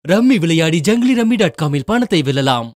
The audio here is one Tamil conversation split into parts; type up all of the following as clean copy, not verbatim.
ரம்மி விளையாடி ஜங்கிலிரம்மி.com-இல் பணத்தை வெல்லலாம்.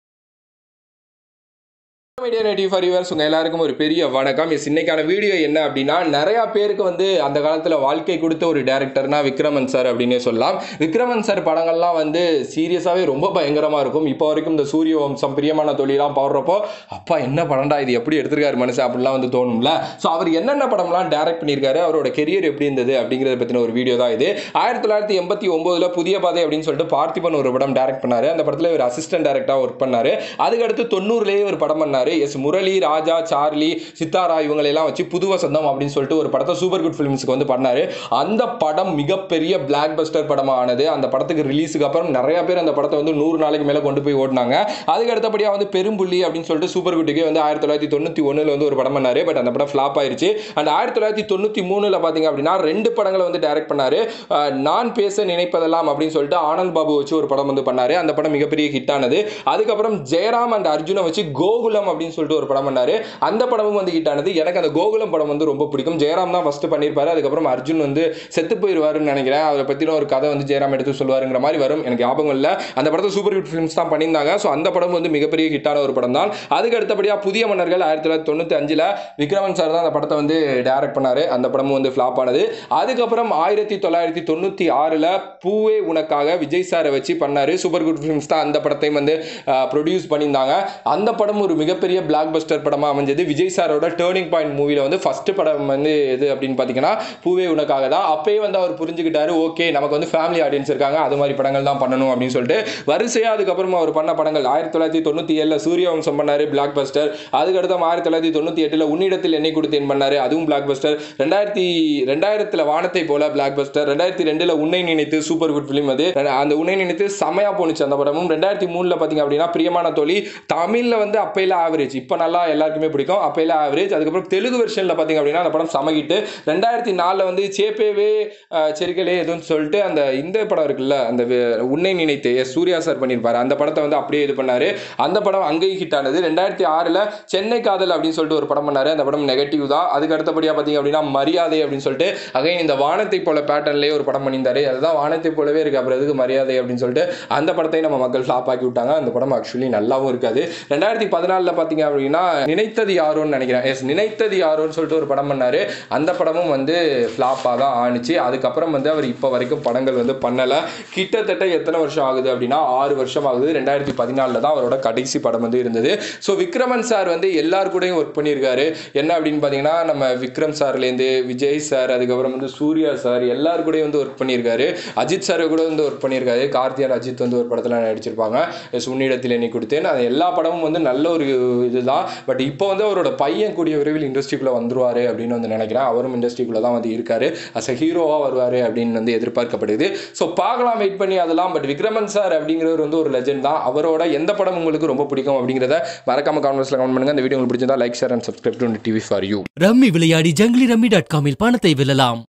மீடியா நேட்டிவ் ஃபார் யூவர்ஸ் உங்கள் எல்லாருக்கும் ஒரு பெரிய வணக்கம். இன்னைக்கான வீடியோ என்ன அப்படின்னா, நிறையா பேருக்கு அந்த காலத்தில் வாழ்க்கை கொடுத்த ஒரு டேரக்டர்னா விக்ரமன் சார் அப்படின்னே சொல்லலாம். விக்ரமன் சார் படங்கள்லாம் சீரியஸாகவே ரொம்ப பயங்கரமாக இருக்கும். இப்போ வரைக்கும் இந்த சூரிய வம்சம், பிரியமான தொழிலாம் பாடுறப்போ அப்பா என்ன படம்டா இது, எப்படி எடுத்திருக்காரு மனுஷன் அப்படிலாம் தோணும்ல. ஸோ அவர் என்னென்ன படம்லாம் டேரக்ட் பண்ணியிருக்காரு, அவரோட கெரியர் எப்படி இருந்தது அப்படிங்கிறத பற்றின ஒரு வீடியோ தான் இது. 1989 புதிய பாதை அப்படின்னு சொல்லிட்டு பார்த்திபன் ஒரு படம் டேரக்ட் பண்ணாரு. அந்த படத்தில் ஒரு அசிஸ்டன்ட் டேரக்டராக ஒர்க் பண்ணாரு. அதுக்கடுத்து 90லேயே ஒரு படம் பண்ணாரு. எஸ் முரளி, ராஜா, சார்லி, சித்தாரா இவங்களெல்லாம் வச்சு புது வசந்தம் அப்படின்னு சொல்லிட்டு ஒரு படத்தை சூப்பர் குட் ஃபிலிம்ஸ்க்கு பண்ணாரு. அந்த படம் மிகப்பெரிய பிளாக் பஸ்டர் படமாக ஆனது. அந்த படத்துக்கு ரிலீஸுக்கு அப்புறம் நிறைய பேர் அந்த படத்தை 100 நாளைக்கு மேலே கொண்டு போய் ஓடினாங்க. அதுக்கு அடுத்தபடியாக பெரும்புள்ளி அப்படின்னு சொல்லிட்டு சூப்பர் குட்டுக்கு 1991 ஒரு படம் பண்ணாரு. பட் அந்த படம் ஃபிளாப் ஆயிருச்சு. அண்ட் 1993 பார்த்தீங்க அப்படின்னா 2 படங்களை டைரக்ட் பண்ணாரு. நான் பேச நினைப்பதெல்லாம் அப்படின்னு சொல்லிட்டு ஆனந்த் பாபு வச்சு ஒரு படம் பண்ணாரு. அந்த படம் மிகப்பெரிய ஹிட் ஆனது. அதுக்கப்புறம் ஜெயராம் அண்ட் அர்ஜுனை வச்சு கோகுலம் அப்படின்னு சொல்லிட்டு ஒரு படம் பண்ணாரு. அந்த படமும் ஹிட் ஆனது. எனக்கு அந்த கோகுலம் படம் ரொம்ப பிடிக்கும். ஜெயராம் தான் ஃபர்ஸ்ட் பண்ணியிருப்பாரு. அதுக்கப்புறம் அர்ஜுன் செத்து போயிருவாருன்னு நினைக்கிறேன். அவரை பற்றின ஒரு கதை ஜெயராம் எடுத்து சொல்லுவாருங்கிற மாதிரி வரும். எனக்கு ஞாபகம் இல்லை. அந்த படத்தை சூப்பர் ஹிட் ஃபிலிம்ஸ் தான் பண்ணியிருந்தாங்க. ஸோ அந்த படம் மிகப்பெரிய ஹிட்டான ஒரு படம் தான். அதுக்கு அடுத்தபடியாக புதிய மன்னர்கள் 1995 விக்ரமன் சார் தான் அந்த படத்தை டைரக்ட் பண்ணாரு. அந்த படமும் ஃபிளாப் ஆனது. அதுக்கப்புறம் 1996 பூவே உனக்காக விஜய் சாரை வச்சு பண்ணாரு. சூப்பர் குட் ஃபிலிம்ஸ் தான் அந்த படத்தையும் ப்ரொடியூஸ் பண்ணியிருந்தாங்க. அந்த படம் ஒரு மிகப்பெரிய பிளாக் பஸ்டர் படமா அமைஞ்சது. விஜய் சாரோட டேர்னிங் பாயிண்ட் மூவில ஃபர்ஸ்ட் படம் எது அப்படின்னு பார்த்தீங்கன்னா பூவே உனக்காக தான். அப்பயே அவர் புரிஞ்சுக்கிட்டாரு, ஓகே நமக்கு ஃபேமிலி ஆடியன்ஸ் இருக்காங்க, அது மாதிரி படங்கள் தான் பண்ணணும் அப்படின்னு சொல்லிட்டு வரிசையா அதுக்கப்புறம் அவர் பண்ண படங்கள் 1997 சூரிய வம்சம் பண்ணாரு, பிளாக் பஸ்டர். அதுக்கடுத்து 1998 உன்னிடத்தில் என்னை கொடுத்தேன் பண்ணாரு, அதுவும் பிளாக் பஸ்டர். 2000 வானத்தை போல பிளாக் பஸ்டர். 2002 உன்னை நினைத்து சூப்பர் குட் பிலிம். அது அந்த உன்னை நினைத்து செமையா போனுச்சு அந்த படமும். 2003 பார்த்தீங்க அப்படின்னா பிரியமான தோழி. தமிழ்ல அப்பையில ஆவரேஜ், இப்போ நல்லா எல்லாருக்குமே பிடிக்கும், அப்பையில ஆவரேஜ். அதுக்கப்புறம் தெலுங்கு வெர்ஷன்ல பார்த்தீங்க அப்படின்னா அந்த படம் சமகிட்டு. 2004 சேப்பேவே செரிக்கலே எதுன்னு சொல்லிட்டு இந்த படம் இருக்குல்ல, அந்த உன்னை நினைத்து சூர்யா சார் பண்ணியிருப்பாரு. அந்த படத்தை அப்படியே இது பண்ணாரு. அந்த படம் அங்கேயும் ஹிட் ஆனது. 2006 சென்னை காதல் அப்படின்னு சொல்லிட்டு ஒரு படம் பண்ணாரு. அந்த படம் நெகட்டிவ் தான். அதுக்கு அடுத்தபடியாக பார்த்தீங்க அப்படின்னா மரியாதை அப்படின்னு சொல்லிட்டு அகைன் இந்த வானத்தை போல பேட்டர்ன்லேயே ஒரு படம் பண்ணியிருந்தாரு. அதுதான் வானத்தை போலவே இருக்கு, அப்புறம் எதுக்கு மரியாதை அப்படின்னு சொல்லிட்டு அந்த படத்தையும் நம்ம மக்கள் ஃபிளாப் ஆக்கி விட்டாங்க. அந்த படம் ஆக்சுவலி நல்லாவும் இருக்காது. 2014 பார்த்தீங்க அப்படின்னா நினைத்தது யாரோன்னு நினைக்கிறேன். எஸ் நினைத்தது யாரோன்னு சொல்லிட்டு ஒரு படம் பண்ணாரு. அந்த படமும் ஃபிளாப்பாக தான் ஆனிச்சு. அதுக்கப்புறம் அவர் இப்போ வரைக்கும் படங்கள் பண்ணலை. கிட்டத்தட்ட எத்தனை வருஷம் ஆகுது அப்படின்னா 6 வருஷம் ஆகுது. 2014 தான் அவரோட கடைசி படம் இருந்தது. ஸோ விக்ரமன் சார் எல்லாரு கூடயும் ஒர்க் பண்ணியிருக்காரு. என்ன அப்படின்னு பார்த்தீங்கன்னா நம்ம விக்ரம் சார்லேருந்து விஜய் சார், அதுக்கப்புறம் சூர்யா சார் எல்லாரு கூடயும் ஒர்க் பண்ணியிருக்காரு. அஜித் சார் கூட ஒர்க் பண்ணியிருக்காரு. கார்த்தியான் அஜித் ஒரு படத்தில் நடிச்சிருப்பாங்க. உன்னிடத்தில் என்னை கொடுத்தேன். அது எல்லா படமும் நல்ல ஒரு இதுதான். பட் இப்போ அவரோட பையன் கூடிய விரைவில் இண்டஸ்ட்ரிக்குள்ளே வந்துருவாரு அப்படின்னு நினைக்கிறேன். அவரும் இண்டஸ்ட்ரிக்குள்ளே தான் இருக்காரு. அஸ் அ ஹீரோவாக வருவார் அப்படின்னு எதிர்பார்க்கப்படுது. ஸோ பார்க்கலாம், வெயிட் பண்ணி அதெல்லாம். பட் விக்ரமன் சார் அப்படிங்கிறவர் ஒரு லெஜெண்ட் தான். அவரோட எந்த படம் உங்களுக்கு ரொம்ப பிடிக்கும் அப்படிங்கிறத மறக்காம கமெண்ட்ஸ்ல கமெண்ட் பண்ணுங்க. இந்த வீடியோ உங்களுக்கு பிடிச்சிருந்தா like, share and subscribe to TV for you. Rummy விளையாடி ஜங்கிலிரம்மி.com-இல் பணத்தை வெல்லலாம்.